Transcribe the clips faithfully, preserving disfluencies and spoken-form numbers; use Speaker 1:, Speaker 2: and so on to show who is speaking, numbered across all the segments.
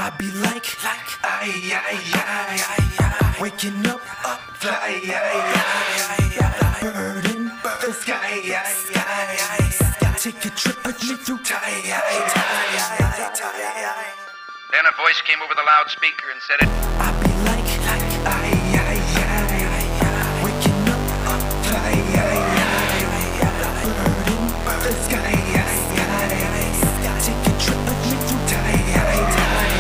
Speaker 1: I be like, like, ay, ay, ay, ay, waking up, up, fly, ay, ay, ay, bird in the sky, ay, ay, take a trip, a trip through time, ay, ay, ay.
Speaker 2: Then a voice came over the loudspeaker and said it.
Speaker 1: I be like, like, ay, ay, ay, waking up, up, fly, ay, ay, bird in the sky, ay, ay, take a trip, a trip through time, ay, ay.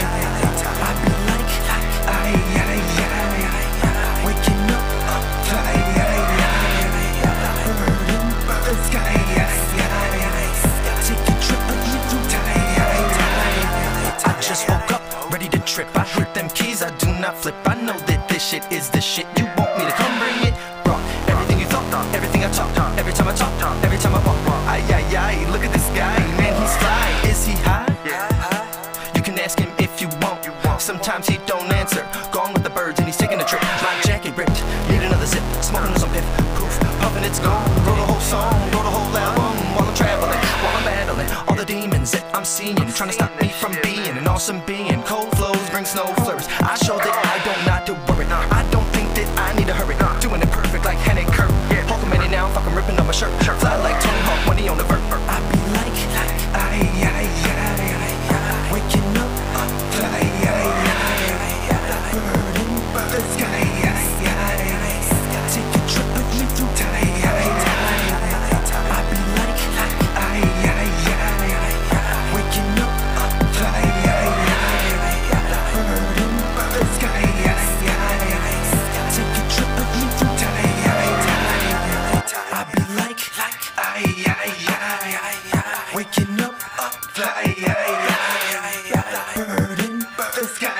Speaker 1: I be like, like, ay, ay, ay, waking up, up, fly, ay, ay, bird in the sky, ay, ay, take a trip, a trip through time, ay, ay. I just woke up, ready to trip. I hit them keys, I do not flip. I know that this shit is the shit. You want me to come bring it? Wrong. Everything you thought, thought. Everything I talked, talk. Every time I talk, talk. Every time I walk, walk. Ay, ay, ay, look at this guy. Man, he's fly. Is he high? Yeah. You can ask him if you want. Sometimes he don't answer. Gone with the birds and he's taking a trip. My jacket ripped, need another zip. Smoking on some piff, poof, puffing it's gone. Wrote a whole song, wrote a whole album. While I'm traveling, while I'm battling all the demons that I'm seeing, trying to stop me from being an awesome being. Cold flows bring snow flurries. I show that I don't not to worry. I don't think that I need to hurry. Doing it perfect like Henny Kirk. Hulkamania now, fuck I'm ripping up my shirt. Fly like Tony Hawk when he on the vert. I be like, like, ay, ay, ay, waking up, up, fly, ay, ay, bird in the sky, ay, ay, take a trip, a trip through time, ay, ay. I be like, like, ay, ay, ay, waking up, up, fly, ay, ay, bird in the sky, ay, ay, take a trip, a trip through time, ay, ay. I be like, like, ay, ay, ay, waking up, up, fly, ay, ay, bird in the sky.